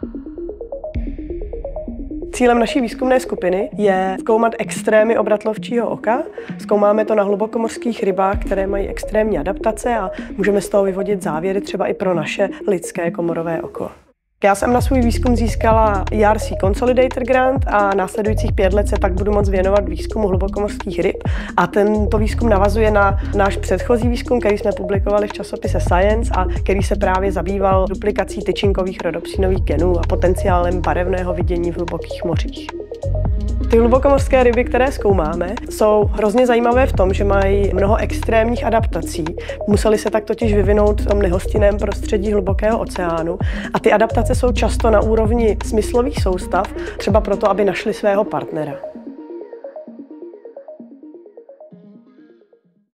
Cílem naší výzkumné skupiny je zkoumat extrémy obratlovčího oka. Zkoumáme to na hlubokomořských rybách, které mají extrémní adaptace a můžeme z toho vyvodit závěry třeba i pro naše lidské komorové oko. Já jsem na svůj výzkum získala ERC Consolidator Grant a následujících 5 let se tak budu moct věnovat výzkumu hlubokomořských ryb. A tento výzkum navazuje na náš předchozí výzkum, který jsme publikovali v časopise Science a který se právě zabýval duplikací tyčinkových rodopsínových genů a potenciálem barevného vidění v hlubokých mořích. Ty hlubokomořské ryby, které zkoumáme, jsou hrozně zajímavé v tom, že mají mnoho extrémních adaptací. Museli se tak totiž vyvinout v tom nehostinném prostředí hlubokého oceánu a ty adaptace jsou často na úrovni smyslových soustav, třeba proto, aby našli svého partnera.